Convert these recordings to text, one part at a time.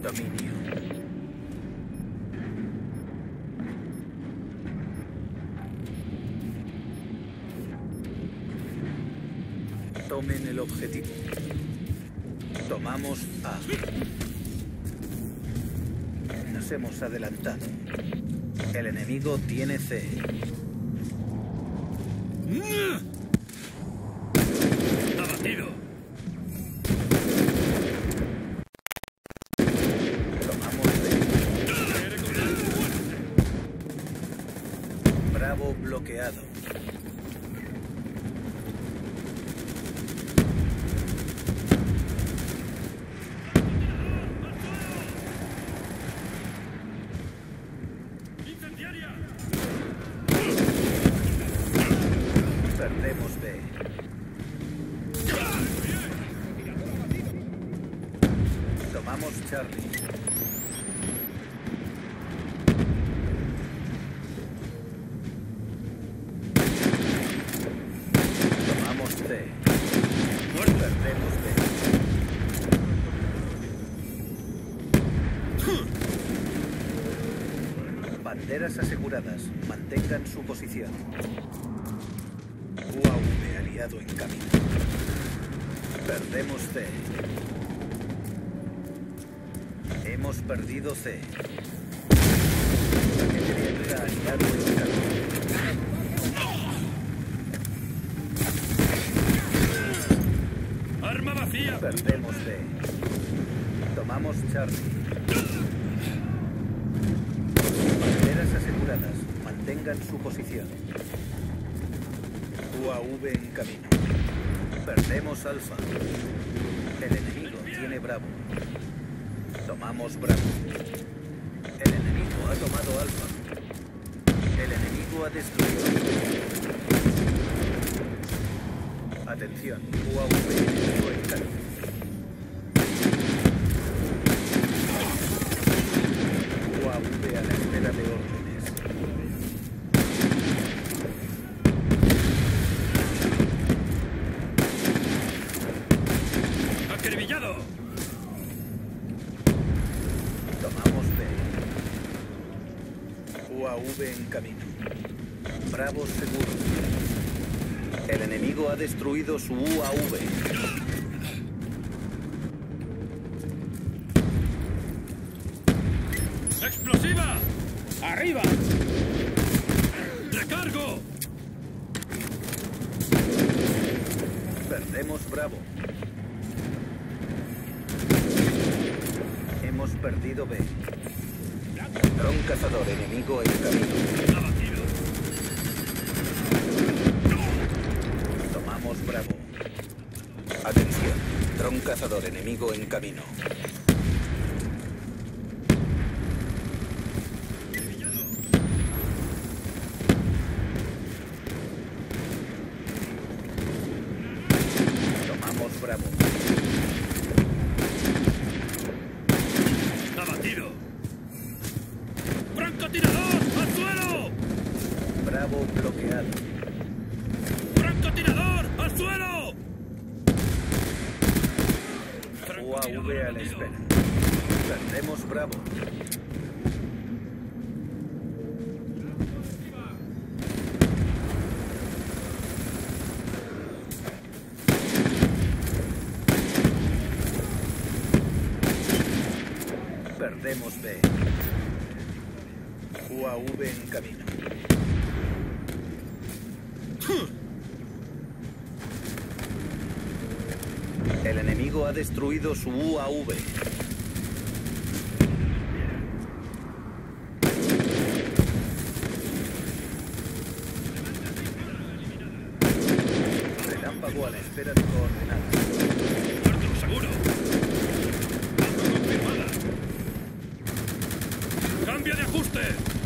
dominio. Tomen el objetivo. Tomamos A. Nos hemos adelantado. El enemigo tiene C. ¡Abatido! Tomamos B. Bravo bloqueado. Perdemos B. Tomamos Charlie. Tomamos C. Perdemos B. Banderas aseguradas. Mantengan su posición. UAV aliado en camino. Perdemos C. Hemos perdido C. Paquete de ayuda aliado en camino. ¡Arma vacía! Perdemos D. Tomamos Charlie. Banderas aseguradas. Mantengan su posición. UAV en camino. Perdemos Alfa. El enemigo tiene Bravo. Tomamos Bravo. El enemigo ha tomado Alfa. El enemigo ha destruido. Atención, UAV enemigo en camino. UAV a la espera de órdenes. ¡Acribillado! Tomamos B. UAV en camino. Bravo seguro. El enemigo ha destruido su UAV. ¡Explosiva! ¡Arriba! ¡Recargo! Perdemos Bravo. Hemos perdido B. Dron cazador enemigo en camino. ¡Abatido! Tomamos Bravo. Atención, dron cazador enemigo en camino. Tomamos Bravo. ¡Abatido! ¡Francotirador! ¡Al suelo! Bravo bloqueado. ¡Francotirador! ¡Al suelo! UAV a la espera. Perdemos Bravo. Perdemos B. UAV en camino. El enemigo ha destruido su UAV. Relámpago a la espera de coordenadas. ¡Muerto seguro! ¡Baja confirmada! ¡Cambio de ajuste!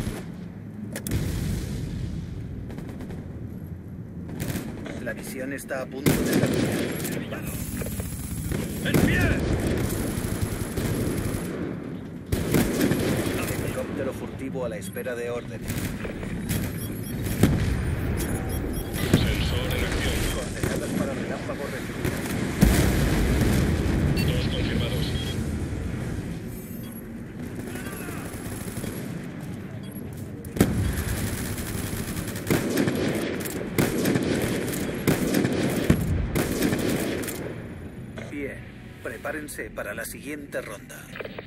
La misión está a punto de terminar. ¡En pie! Helicóptero furtivo a la espera de órdenes. Sensor en acción. Coordenadas para relámpago recibidas. 2 confirmados. Prepárense para la siguiente ronda.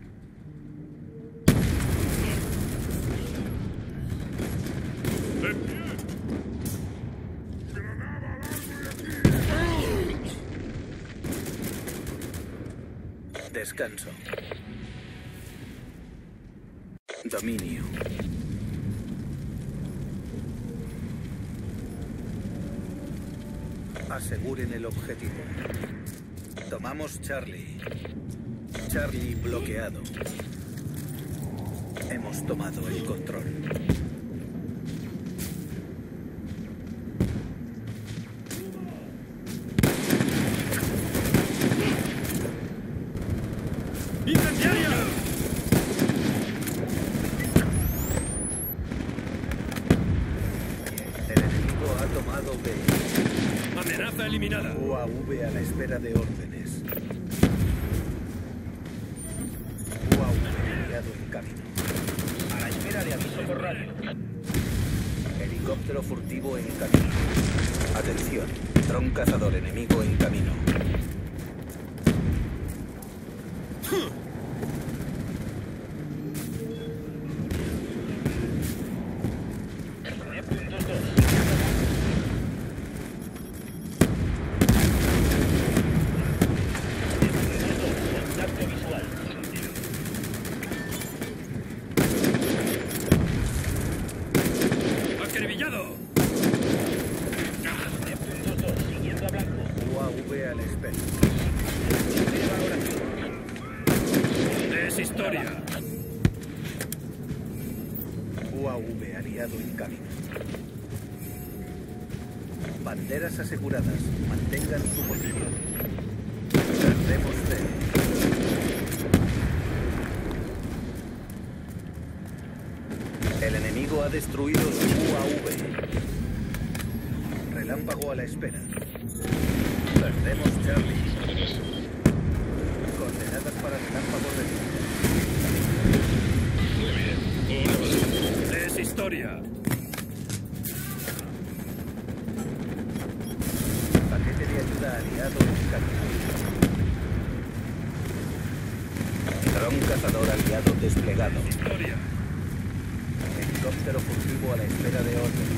Descanso. Dominio. Aseguren el objetivo. Tomamos Charlie. Charlie bloqueado. Hemos tomado el control. ¡Incendiaria! El enemigo ha tomado B. Amenaza eliminada. UAV a la espera de órdenes. UAV enviado en camino. A la espera de aviso por radio. Helicóptero furtivo en camino. Atención, dron cazador enemigo en camino. ¡Acribillado! UAV a la espera. Es historia. UAV aliado en camino. Banderas aseguradas. Mantengan su posición. Perdemos D. El enemigo ha destruido su UAV. Relámpago a la espera. Perdemos Charlie. Coordenadas para relámpago de... Es historia. Paquete de ayuda aliado en camino. Dron cazador aliado desplegado. Historia. Helicóptero furtivo a la espera de orden.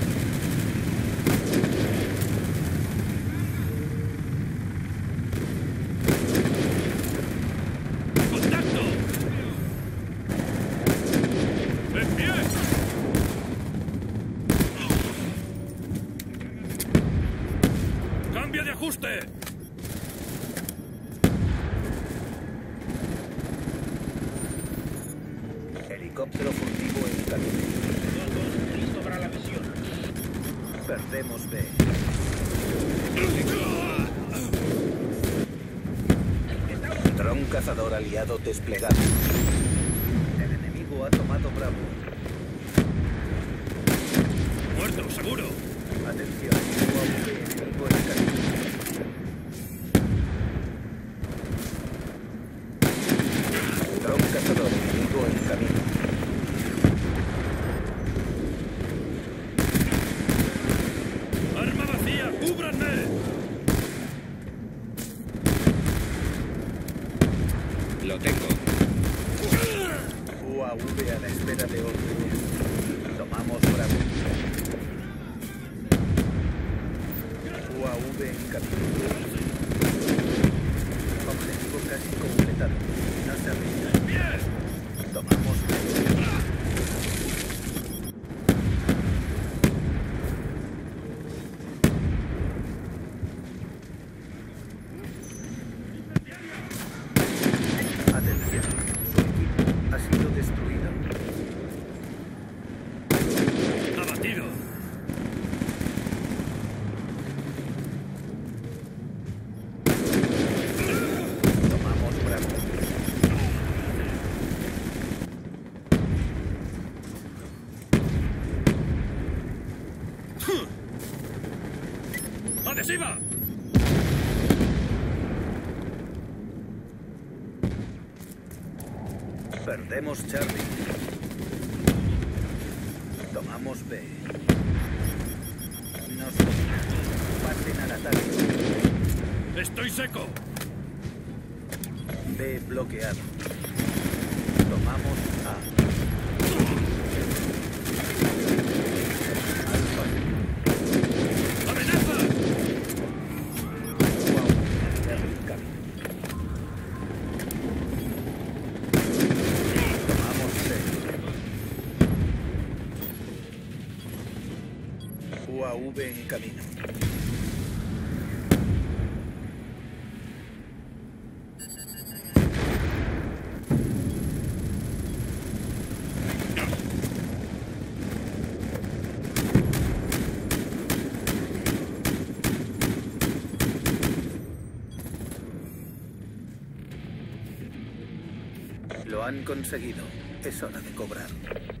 ¡Contacto! ¡En pie! ¡Cambio de ajuste! Helicóptero furtivo en camino. Listo para la misión. Perdemos B. Dron cazador aliado desplegado. El enemigo ha tomado Bravo. ¡Muerto, seguro! Atención, UAV enemigo en camino. Dron cazador enemigo en camino. ¡Arma vacía! ¡Cúbranme! Lo tengo. UAV a la espera de órdenes. Tomamos Bravo. UAV en camino. Objetivo casi completado. No se rindan. ¡Bien! Tomamos B. Atención, su equipo ha sido destruido. ¡Abatido! Tomamos Bravo. ¡Adhesiva! Perdemos Charlie. Tomamos B. Nos dominan. Pasen al ataque. ¡Estoy seco! B bloqueado. Tomamos A. Alfa. ¡Amenaza! Wow, en camino. Tomamos C. UAV en camino. Lo han conseguido. Es hora de cobrar.